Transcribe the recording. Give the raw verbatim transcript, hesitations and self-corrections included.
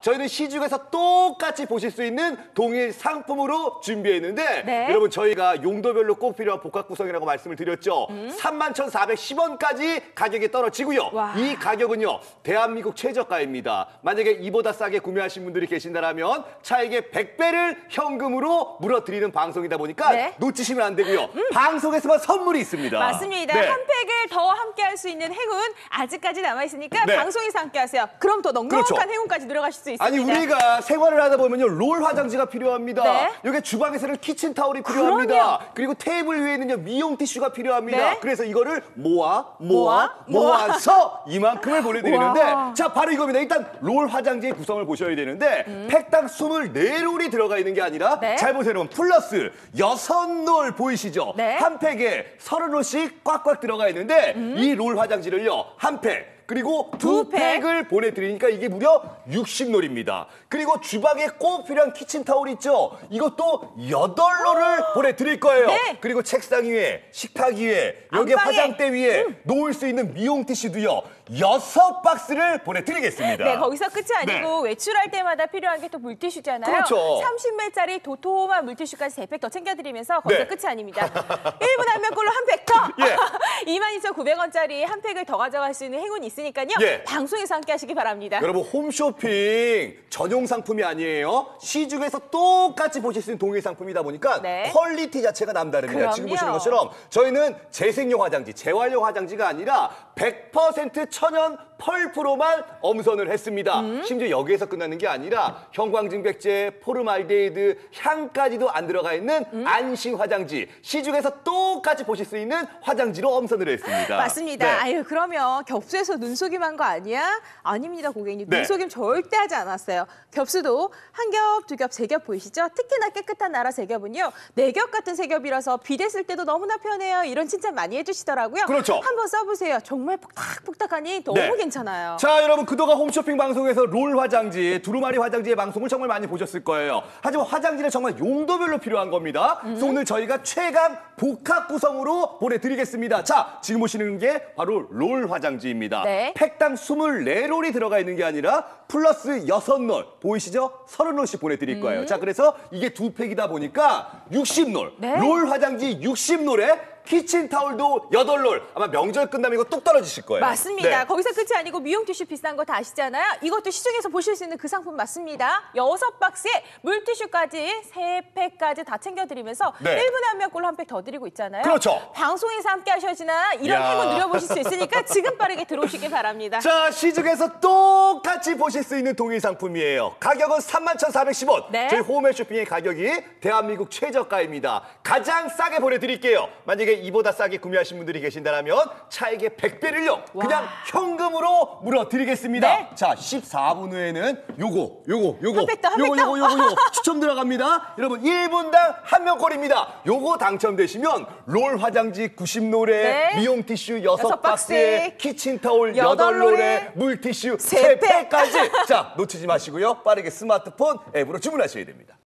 저희는 시중에서 똑같이 보실 수 있는 동일 상품으로 준비했는데 네. 여러분 저희가 용도별로 꼭 필요한 복합 구성이라고 말씀을 드렸죠. 음. 삼만 천사백십 원까지 가격이 떨어지고요. 와. 이 가격은요. 대한민국 최저가입니다. 만약에 이보다 싸게 구매하신 분들이 계신다면 차액의 백 배를 현금으로 물어드리는 방송이다 보니까 네. 놓치시면 안 되고요. 음. 방송에서만 선물이 있습니다. 맞습니다. 네. 한 팩을 더 함께할 수 있는 행운 아직까지 남아있으니까 네. 방송에서 함께하세요. 그럼 더 넉넉한 그렇죠. 행운까지 들어가실 수 있습니다. 아니 우리가 생활을 하다 보면요 롤 화장지가 필요합니다. 네. 여기 주방에서는 키친 타올이 필요합니다. 그럼요. 그리고 테이블 위에는요 미용 티슈가 필요합니다. 네. 그래서 이거를 모아 모아 모아, 모아서 이만큼을 보내드리는데 와. 자 바로 이겁니다. 일단 롤 화장지의 구성을 보셔야 되는데 음. 팩당 이십사 롤이 들어가 있는 게 아니라 네. 잘 보세요 여러분 플러스 여섯 롤 보이시죠? 네. 한 팩에 서른 롤씩 꽉꽉 들어가 있는데 음. 이 롤 화장지를요 한 팩 그리고 두 두 팩. 팩을 보내드리니까 이게 무려 육십 롤입니다. 그리고 주방에 꼭 필요한 키친타올 있죠? 이것도 여덟 롤을 보내드릴 거예요. 네. 그리고 책상 위에, 식탁 위에, 여기 안방에. 화장대 위에 음. 놓을 수 있는 미용 티슈도요. 여섯 박스를 보내드리겠습니다. 네, 거기서 끝이 아니고 네. 외출할 때마다 필요한 게 또 물티슈잖아요. 그렇죠. 삼십 밀짜리 도톰한 물티슈까지 세 팩 더 챙겨드리면서 거기서 네. 끝이 아닙니다. 일 분 한 명꼴로 한 팩 더! 예. 이만 이천구백 원짜리 한 팩을 더 가져갈 수 있는 행운이 있으니까요. 예. 방송에서 함께 하시기 바랍니다. 여러분 홈쇼핑 전용 상품이 아니에요. 시중에서 똑같이 보실 수 있는 동일 상품이다 보니까 네. 퀄리티 자체가 남다릅니다. 그럼요. 지금 보시는 것처럼 저희는 재생용 화장지, 재활용 화장지가 아니라 백 퍼센트 천연 펄프로만 엄선을 했습니다. 음? 심지어 여기에서 끝나는 게 아니라 형광증백제, 포름알데히드, 향까지도 안 들어가 있는 음? 안심 화장지. 시중에서 똑같이 보실 수 있는 화장지로 엄선을 했습니다. 맞습니다. 네. 아유 그러면 겹수에서 눈속임 한 거 아니야? 아닙니다, 고객님. 네. 눈속임 절대 하지 않았어요. 겹수도 한 겹, 두 겹, 세 겹 보이시죠? 특히나 깨끗한 나라 세 겹은요. 네 겹 같은 세 겹이라서 비대 쓸 때도 너무나 편해요. 이런 칭찬 많이 해주시더라고요. 그렇죠. 한번 써보세요. 정말 뽁닥뽁닥하니 너무 네. 괜찮아요. 자, 여러분 그동안 홈쇼핑 방송에서 롤 화장지, 두루마리 화장지의 방송을 정말 많이 보셨을 거예요. 하지만 화장지는 정말 용도별로 필요한 겁니다. 음. 그래서 오늘 저희가 최강 복합 구성으로 보내드리겠습니다. 자, 지금 보시는 게 바로 롤 화장지입니다. 네. 팩당 이십사 롤이 들어가 있는 게 아니라 플러스 여섯 롤, 보이시죠? 서른 롤씩 보내드릴 거예요. 음. 자, 그래서 이게 두 팩이다 보니까 육십 롤, 네. 롤 화장지 육십 롤에 키친타올도 여덟 롤. 아마 명절 끝나면 이거 뚝 떨어지실 거예요. 맞습니다. 네. 거기서 끝이 아니고 미용 티슈 비싼 거 다 아시잖아요. 이것도 시중에서 보실 수 있는 그 상품 맞습니다. 여섯 박스에 물티슈까지 세 팩까지 다 챙겨드리면서 네. 일 분에 한 명꼴로 한 팩 더 드리고 있잖아요. 그렇죠. 방송에서 함께 하셔야지나 이런 야. 행운 누려보실 수 있으니까 지금 빠르게 들어오시길 바랍니다. 자, 시중에서 똑같이 보실 수 있는 동일 상품이에요. 가격은 삼만 천사백십 원. 네. 저희 홈앤쇼핑의 가격이 대한민국 최저가입니다. 가장 싸게 보내드릴게요. 만약에 이보다 싸게 구매하신 분들이 계신다면 차액의 백 배를요. 그냥 현금으로 물어드리겠습니다. 네. 자, 십사 분 후에는 요거, 요거, 요거, 한 팩 더, 한 요거, 팩 더. 요거, 요거, 요거 추첨 들어갑니다. 여러분 일 분당 한 명꼴입니다. 요거 당첨되시면 롤 화장지 구십 롤에 네. 미용 티슈 여섯 여섯 박스에 박스에 키친타올 여덟 여덟 롤에 롤에 물티슈 세 세 팩. 팩까지 자 놓치지 마시고요. 빠르게 스마트폰 앱으로 주문하셔야 됩니다.